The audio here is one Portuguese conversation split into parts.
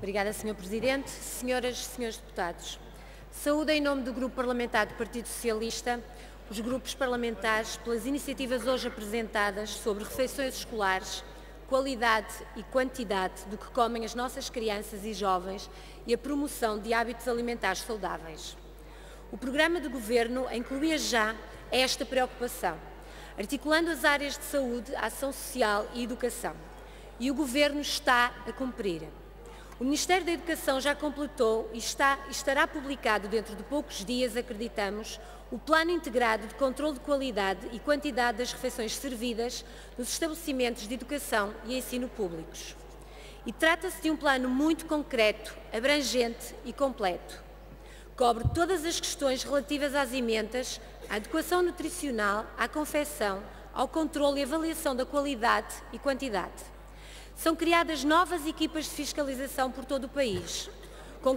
Obrigada, Sr. Presidente. Senhoras e senhores deputados, saúdo em nome do Grupo Parlamentar do Partido Socialista os grupos parlamentares pelas iniciativas hoje apresentadas sobre refeições escolares, qualidade e quantidade do que comem as nossas crianças e jovens e a promoção de hábitos alimentares saudáveis. O programa de Governo incluía já esta preocupação, articulando as áreas de saúde, ação social e educação. E o Governo está a cumprir. O Ministério da Educação já completou e estará publicado dentro de poucos dias, acreditamos, o Plano Integrado de Controlo de Qualidade e Quantidade das Refeições Servidas nos estabelecimentos de educação e ensino públicos. E trata-se de um plano muito concreto, abrangente e completo. Cobre todas as questões relativas às emendas, à adequação nutricional, à confecção, ao controlo e avaliação da qualidade e quantidade. São criadas novas equipas de fiscalização por todo o país, com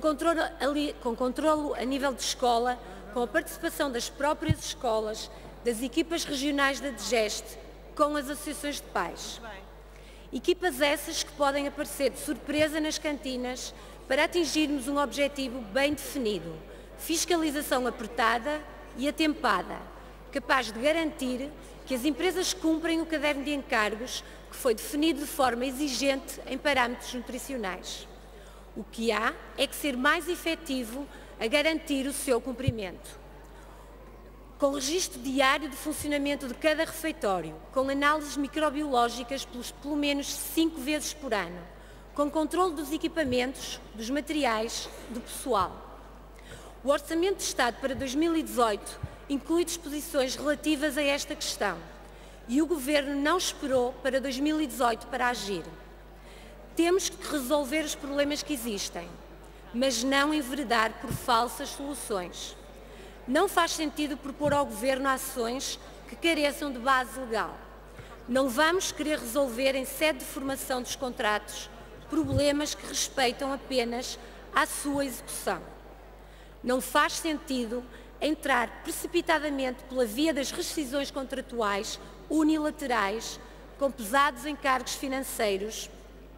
controlo a nível de escola, com a participação das próprias escolas, das equipas regionais da DGEST, com as associações de pais. Equipas essas que podem aparecer de surpresa nas cantinas para atingirmos um objetivo bem definido, fiscalização apertada e atempada, capaz de garantir que as empresas cumprem o caderno de encargos que foi definido de forma exigente em parâmetros nutricionais. O que há é que ser mais efetivo a garantir o seu cumprimento. Com registro diário de funcionamento de cada refeitório, com análises microbiológicas pelo menos 5 vezes por ano, com controle dos equipamentos, dos materiais, do pessoal. O Orçamento de Estado para 2018 inclui disposições relativas a esta questão e o Governo não esperou para 2018 para agir. Temos que resolver os problemas que existem, mas não enveredar por falsas soluções. Não faz sentido propor ao Governo ações que careçam de base legal. Não vamos querer resolver em sede de formação dos contratos problemas que respeitam apenas à sua execução. Não faz sentido entrar precipitadamente pela via das rescisões contratuais unilaterais com pesados encargos financeiros,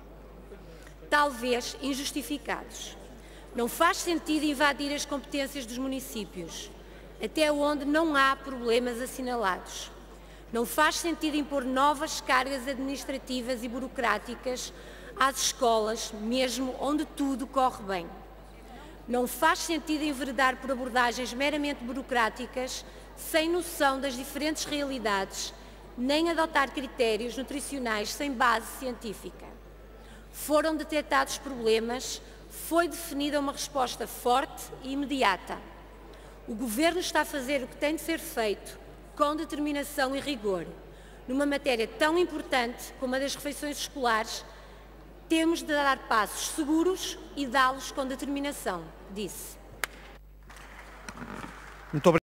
talvez injustificados. Não faz sentido invadir as competências dos municípios, até onde não há problemas assinalados. Não faz sentido impor novas cargas administrativas e burocráticas às escolas, mesmo onde tudo corre bem. Não faz sentido enveredar por abordagens meramente burocráticas, sem noção das diferentes realidades, nem adotar critérios nutricionais sem base científica. Foram detectados problemas, foi definida uma resposta forte e imediata. O Governo está a fazer o que tem de ser feito, com determinação e rigor. Numa matéria tão importante como a das refeições escolares, temos de dar passos seguros e dá-los com determinação, disse. Muito obrigado.